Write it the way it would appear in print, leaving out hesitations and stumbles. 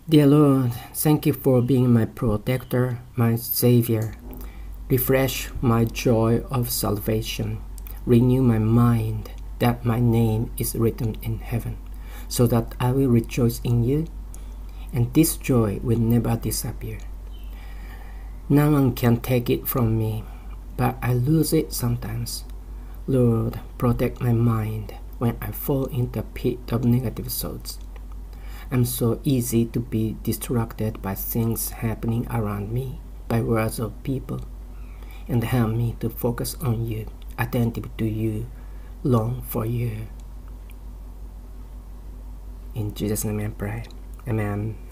Dear Lord, thank you for being my protector, my Savior. Refresh my joy of salvation. Renew my mind that my name is written in heaven, so that I will rejoice in you, and this joy will never disappear. No one can take it from me, but I lose it sometimes. Lord, protect my mind when I fall into the pit of negative thoughts. I'm so easy to be distracted by things happening around me, by words of people, and help me to focus on you, attentive to you, long for you. In Jesus' name I pray. Amen.